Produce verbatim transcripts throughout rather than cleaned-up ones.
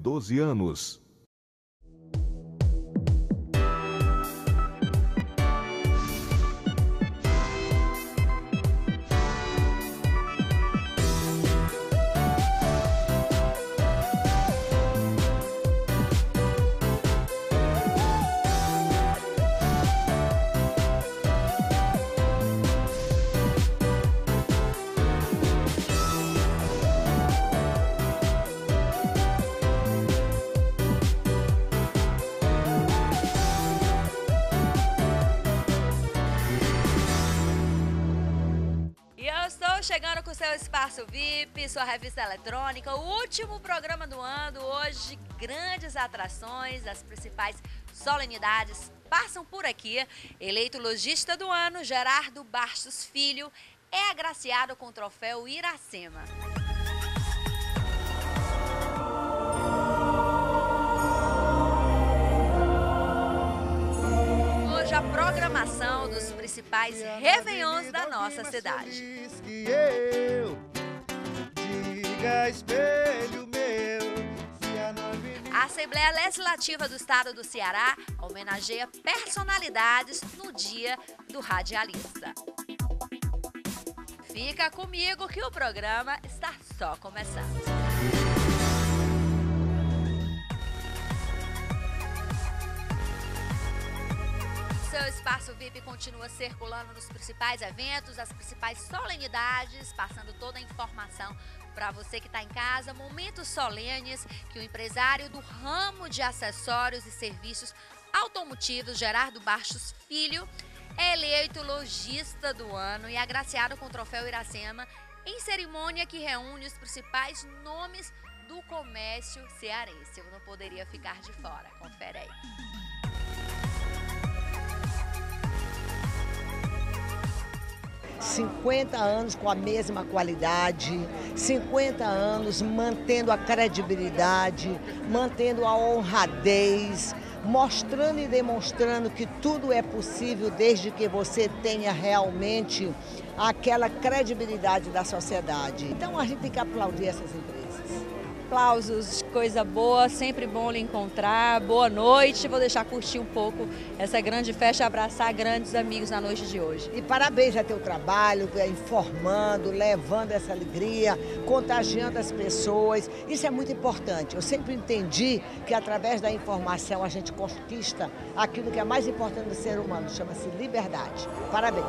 doze anos. Chegando com o seu Espaço V I P, sua revista eletrônica, o último programa do ano. Hoje, grandes atrações, as principais solenidades passam por aqui. Eleito lojista do ano, Gerardo Bastos Filho é agraciado com o troféu Iracema. Hoje a programação dos principais réveillons da nossa cidade. A Assembleia Legislativa do Estado do Ceará homenageia personalidades no Dia do Radialista. Fica comigo que o programa está só começando. Seu Espaço V I P continua circulando nos principais eventos, as principais solenidades, passando toda a informação para você que está em casa. Momentos solenes que o empresário do ramo de acessórios e serviços automotivos, Gerardo Bastos Filho, é eleito lojista do ano e agraciado com o troféu Iracema em cerimônia que reúne os principais nomes do comércio cearense. Eu não poderia ficar de fora. Confere aí. cinquenta anos com a mesma qualidade, cinquenta anos mantendo a credibilidade, mantendo a honradez, mostrando e demonstrando que tudo é possível desde que você tenha realmente aquela credibilidade da sociedade. Então a gente tem que aplaudir essas empresas. Aplausos, coisa boa, sempre bom lhe encontrar, boa noite, vou deixar curtir um pouco essa grande festa e abraçar grandes amigos na noite de hoje. E parabéns a teu trabalho, informando, levando essa alegria, contagiando as pessoas, isso é muito importante. Eu sempre entendi que através da informação a gente conquista aquilo que é mais importante do ser humano, chama-se liberdade. Parabéns.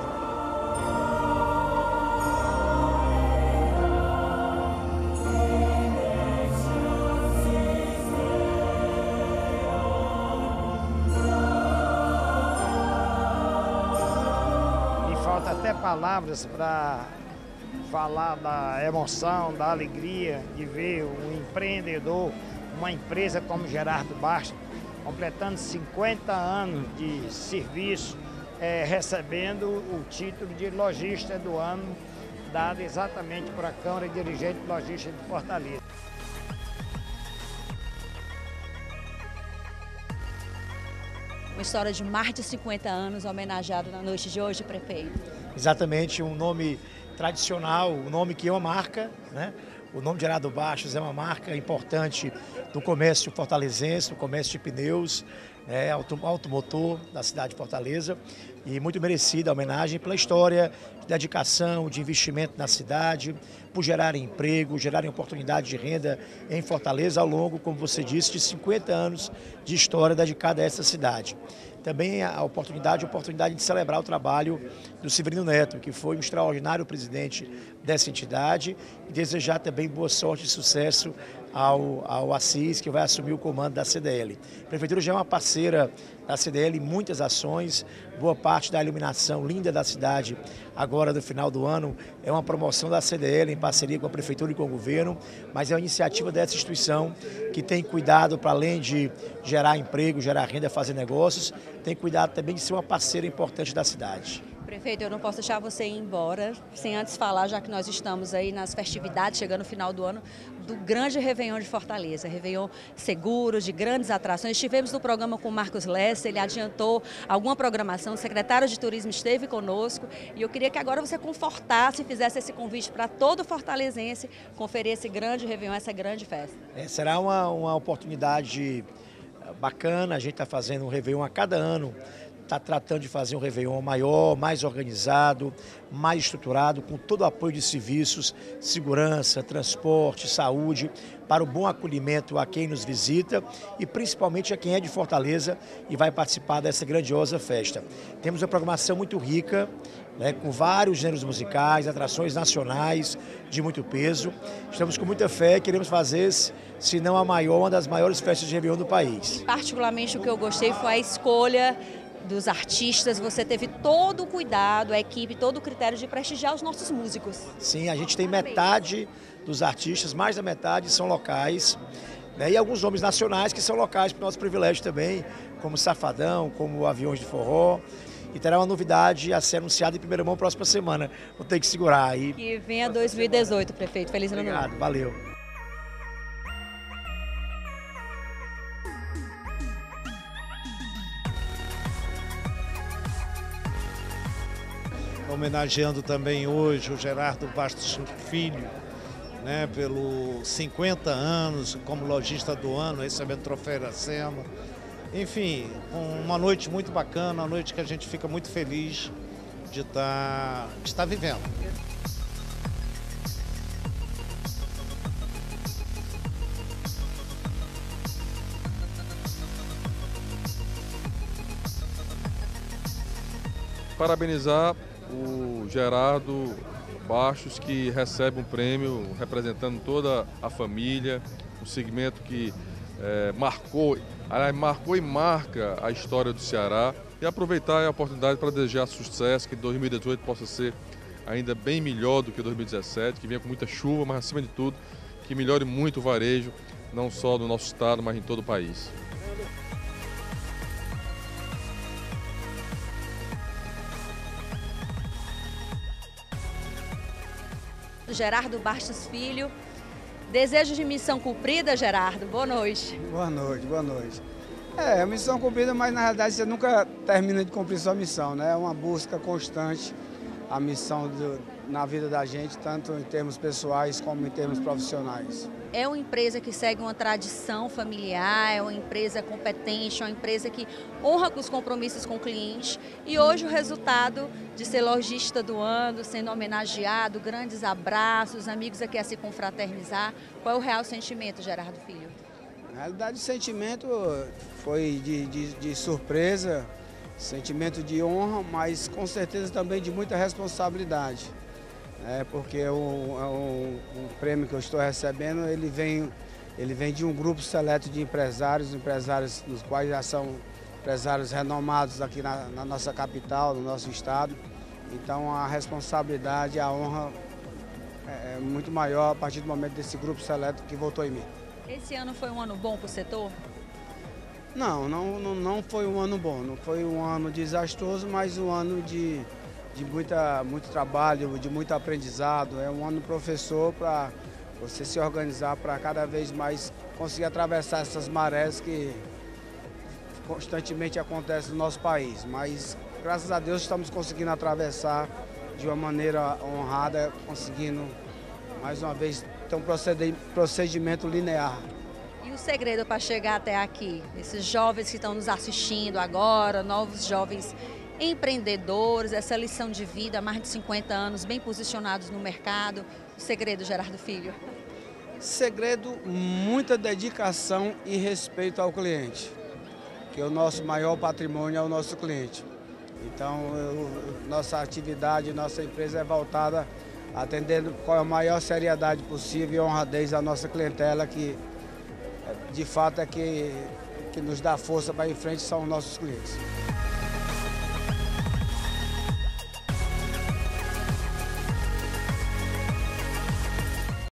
Até palavras para falar da emoção, da alegria de ver um empreendedor, uma empresa como Gerardo Bastos, completando cinquenta anos de serviço, é, recebendo o título de lojista do ano, dado exatamente por a Câmara de Dirigentes Lojistas de Fortaleza. Uma história de mais de cinquenta anos homenageado na noite de hoje, prefeito. Exatamente, um nome tradicional, um nome que é uma marca, né? O nome de Gerardo Bastos é uma marca importante do comércio fortalezense, do comércio de pneus, é, automotor da cidade de Fortaleza, e muito merecida a homenagem pela história de dedicação, de investimento na cidade, por gerarem emprego, gerarem oportunidade de renda em Fortaleza ao longo, como você disse, de cinquenta anos de história dedicada a essa cidade. Também a oportunidade, a oportunidade de celebrar o trabalho do Severino Neto, que foi um extraordinário presidente dessa entidade, e desejar também boa sorte e sucesso ao, ao Assis, que vai assumir o comando da C D L. A Prefeitura já é uma parceira da C D L em muitas ações, boa parte da iluminação linda da cidade, agora no final do ano, é uma promoção da C D L em parceria com a Prefeitura e com o governo, mas é uma iniciativa dessa instituição que tem cuidado, para além de gerar emprego, gerar renda, fazer negócios, tem cuidado também de ser uma parceira importante da cidade. Prefeito, eu não posso deixar você ir embora sem antes falar, já que nós estamos aí nas festividades, chegando no final do ano, do grande Réveillon de Fortaleza. Réveillon seguro, de grandes atrações. Estivemos no programa com o Marcos Lessa, ele adiantou alguma programação, o secretário de Turismo esteve conosco e eu queria que agora você confortasse e fizesse esse convite para todo fortalezense conferir esse grande Réveillon, essa grande festa. É, será uma, uma oportunidade bacana, a gente está fazendo um Réveillon a cada ano. Está tratando de fazer um Réveillon maior, mais organizado, mais estruturado, com todo o apoio de serviços, segurança, transporte, saúde, para o bom acolhimento a quem nos visita e principalmente a quem é de Fortaleza e vai participar dessa grandiosa festa. Temos uma programação muito rica, né, com vários gêneros musicais, atrações nacionais de muito peso. Estamos com muita fé e queremos fazer, se não a maior, uma das maiores festas de Réveillon do país. Particularmente o que eu gostei foi a escolha dos artistas, você teve todo o cuidado, a equipe, todo o critério de prestigiar os nossos músicos. Sim, a gente tem metade dos artistas, mais da metade são locais, né, e alguns nomes nacionais que são locais para o nosso privilégio também, como Safadão, como Aviões de Forró. E terá uma novidade a ser anunciada em primeira mão próxima semana. Vou ter que segurar aí. Que venha dois mil e dezoito, prefeito. Feliz ano novo. Obrigado, valeu. Homenageando também hoje o Gerardo Bastos Filho, né, pelos cinquenta anos como lojista do ano, recebendo o troféu Iracema. Enfim, uma noite muito bacana, uma noite que a gente fica muito feliz de estar, de estar vivendo. Parabenizar o Gerardo Bastos, que recebe um prêmio representando toda a família, um segmento que é, marcou, aliás, marcou e marca a história do Ceará, e aproveitar a oportunidade para desejar sucesso, que dois mil e dezoito possa ser ainda bem melhor do que dois mil e dezessete, que venha com muita chuva, mas acima de tudo, que melhore muito o varejo, não só no nosso estado, mas em todo o país. Gerardo Bastos Filho. Desejo de missão cumprida, Gerardo? Boa noite. Boa noite, boa noite. É, missão cumprida, mas na realidade você nunca termina de cumprir sua missão, né? É uma busca constante, a missão do, na vida da gente, tanto em termos pessoais como em termos profissionais. É uma empresa que segue uma tradição familiar, é uma empresa competente, é uma empresa que honra com os compromissos com o cliente. E hoje o resultado de ser lojista do ano, sendo homenageado, grandes abraços, amigos aqui a se confraternizar. Qual é o real sentimento, Gerardo Filho? Na realidade, o sentimento foi de, de, de surpresa, sentimento de honra, mas com certeza também de muita responsabilidade. É porque o, o, o prêmio que eu estou recebendo, ele vem, ele vem de um grupo seleto de empresários, empresários nos quais já são empresários renomados aqui na, na nossa capital, no nosso estado. Então a responsabilidade, a honra é muito maior a partir do momento desse grupo seleto que votou em mim. Esse ano foi um ano bom para o setor? Não, não, não, não foi um ano bom, não foi um ano desastroso, mas um ano de... de muita, muito trabalho, de muito aprendizado. É um ano professor para você se organizar para cada vez mais conseguir atravessar essas marés que constantemente acontecem no nosso país. Mas, graças a Deus, estamos conseguindo atravessar de uma maneira honrada, conseguindo, mais uma vez, ter um procedimento linear. E o segredo para chegar até aqui? Esses jovens que estão nos assistindo agora, novos jovens empreendedores, essa lição de vida, há mais de cinquenta anos, bem posicionados no mercado. O segredo, Gerardo Filho? Segredo, muita dedicação e respeito ao cliente, que o nosso maior patrimônio é o nosso cliente. Então, eu, nossa atividade, nossa empresa é voltada atendendo com a maior seriedade possível e honradez à nossa clientela, que de fato é que, que nos dá força para ir em frente, são os nossos clientes.